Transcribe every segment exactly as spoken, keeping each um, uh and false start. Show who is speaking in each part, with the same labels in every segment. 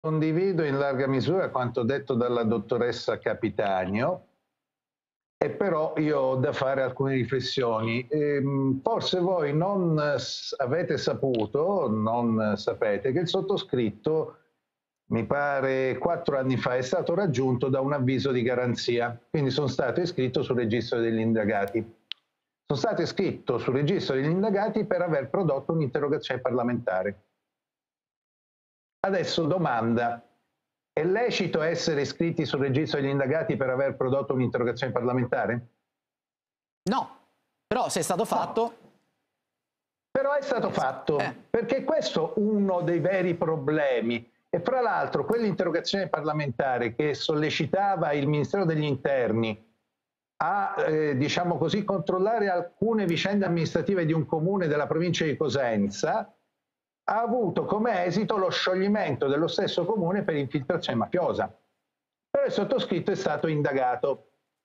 Speaker 1: Condivido in larga misura quanto detto dalla dottoressa Capitanio, e però io ho da fare alcune riflessioni. Ehm, forse voi non avete saputo, non sapete, che il sottoscritto, mi pare quattro anni fa, è stato raggiunto da un avviso di garanzia, quindi sono stato iscritto sul registro degli indagati. Sono stato iscritto sul registro degli indagati per aver prodotto un'interrogazione parlamentare. Adesso domanda, è lecito essere iscritti sul registro degli indagati per aver prodotto un'interrogazione parlamentare?
Speaker 2: No, però se è stato fatto... No.
Speaker 1: Però è stato fatto, eh. perché questo è uno dei veri problemi. E fra l'altro quell'interrogazione parlamentare che sollecitava il Ministero degli Interni a, eh, diciamo così, controllare alcune vicende amministrative di un comune della provincia di Cosenza, ha avuto come esito lo scioglimento dello stesso comune per infiltrazione mafiosa. Però il sottoscritto è stato indagato.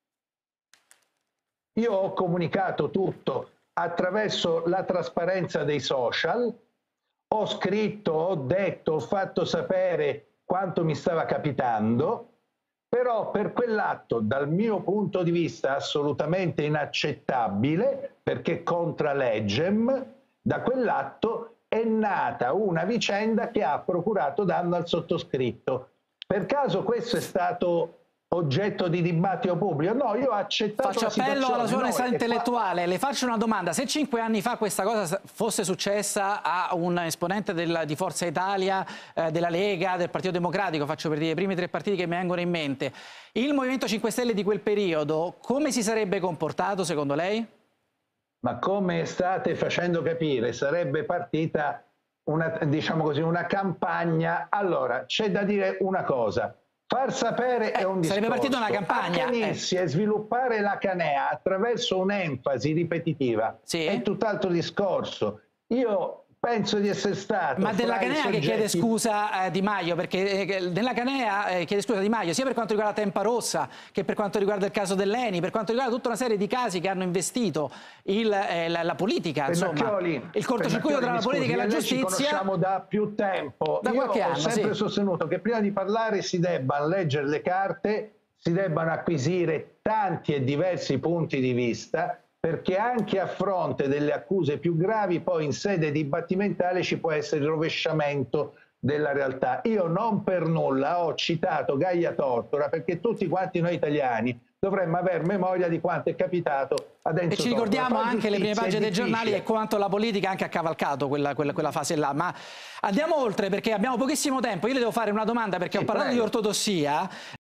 Speaker 1: Io ho comunicato tutto attraverso la trasparenza dei social, ho scritto, ho detto, ho fatto sapere quanto mi stava capitando, però per quell'atto, dal mio punto di vista assolutamente inaccettabile, perché contra legem, da quell'atto è nata una vicenda che ha procurato danno al sottoscritto. Per caso questo è stato oggetto di dibattito pubblico? No, io ho accettato
Speaker 2: Faccio
Speaker 1: la
Speaker 2: appello alla sua
Speaker 1: no,
Speaker 2: onestà intellettuale.
Speaker 1: qua...
Speaker 2: Le faccio una domanda. Se cinque anni fa questa cosa fosse successa a un esponente del, di Forza Italia, eh, della Lega, del Partito Democratico, faccio per dire i primi tre partiti che mi vengono in mente, il Movimento cinque Stelle di quel periodo, come si sarebbe comportato secondo lei?
Speaker 1: Ma come state facendo capire, sarebbe partita una, diciamo così, una campagna. Allora, c'è da dire una cosa. Far sapere
Speaker 2: eh,
Speaker 1: è un discorso,
Speaker 2: sarebbe partita una campagna
Speaker 1: accanirsi
Speaker 2: eh.
Speaker 1: e sviluppare la canea attraverso un'enfasi ripetitiva sì. è tutt'altro discorso. Io penso di essere stato...
Speaker 2: Ma della Canea
Speaker 1: soggetti...
Speaker 2: che chiede scusa eh, Di Maio, perché eh, nella Canea eh, chiede scusa Di Maio sia per quanto riguarda Tempa Rossa che per quanto riguarda il caso dell'Eni, per quanto riguarda tutta una serie di casi che hanno investito il, eh, la, la politica, insomma, il cortocircuito tra la politica e la giustizia.
Speaker 1: Ci conosciamo da più tempo.
Speaker 2: Da
Speaker 1: Io
Speaker 2: qualche
Speaker 1: ho
Speaker 2: anno,
Speaker 1: sempre
Speaker 2: sì.
Speaker 1: sostenuto che prima di parlare si debbano leggere le carte, si debbano acquisire tanti e diversi punti di vista, perché anche a fronte delle accuse più gravi poi in sede dibattimentale ci può essere il rovesciamento della realtà. Io non per nulla ho citato Gaia Tortora, perché tutti quanti noi italiani dovremmo aver memoria di quanto è capitato ad Enzo Tortora.
Speaker 2: E ci ricordiamo anche le prime pagine dei giornali e quanto la politica anche ha cavalcato quella, quella, quella fase là. Ma andiamo oltre perché abbiamo pochissimo tempo. Io le devo fare una domanda perché sì, ho parlato prego. di ortodossia.